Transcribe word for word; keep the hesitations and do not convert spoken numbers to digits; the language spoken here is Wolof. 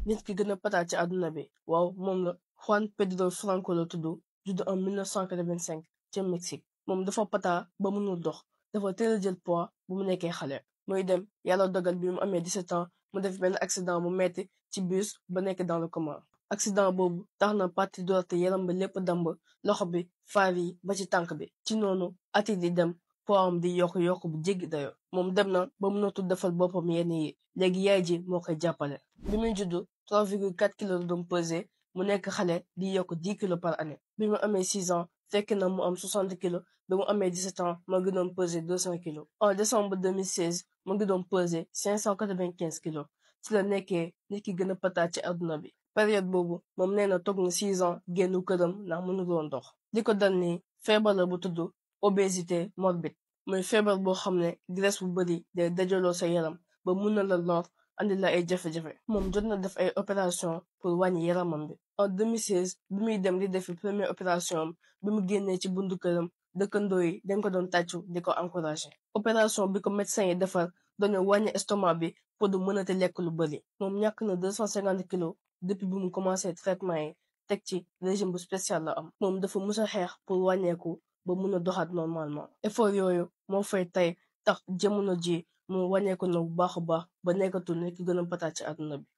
nit ki gën a pataat ci àdduna bi waaw moom la Juan Pedro Franco la tudd judd en mille neuf cent quatre-vingt-cinq ca Mexique moom dafa pataa ba mënul dox dafa teel a jël poids bu mu nekkee xale muy dem yàlla dogal bi mu amee dix-sept ans mu def benn accident bu metti ci bus ba nekk dans le coma accident boobu tax na partie droite yaram bi lépp damb loxo bi faar yi ba ci tànk bi ci noonu at yi di dem poids am di yokk yokk bu jéggi dayo moom dem na ba mënatul defal boppam yenn yi léegi yaay ji moo koy jàppale bi muy juddu trois virgule quatre kilos la doon pesé mu nekk xale di yokk dix kilos par année bi mu amee six ans fekk na mu am soixante kilos bi mu amee dix-sept ans mu ngi doon pesé deux cents kilos en décembre deux mille seize mu ngi doon pesé cinq cent quatre-vingt-quinze kilos ci la nekkee nit ki gën a pataat ci àdduna bi période boobu moom nee na toog na six ans génnu këram ndax mënu doon dox li ko dal ni feebar la bu tudd obésité morbide mooy feebar boo xam ne graisse bu bari day dajaloo sa yaram ba mun na la lor andi la ay jafe-jafe moom jot na def ay opération pour wàññi yaramam bi en deux mille seize bi muy dem di defi première opération am bi mu génnee ci buntu këram dëkkandoo yi dañ ko doon tàccu di ko encouragé opération bi ko médecin yi defar dañu wàññi estomac bi pour du mënati lekk lu bari moom ñàkk na deux cent cinquante kilos depuis bi mu commencé traitement yi teg ci régime bu spécial la am moom dafa mus a xeex pour wàññeeku ba mun a doxaat normalement effort yooyu moo fay tey tax jamono ji mu wàññeeku na bu baax a baax ba nekkatul ne ki gën a pataat ci àdduna bi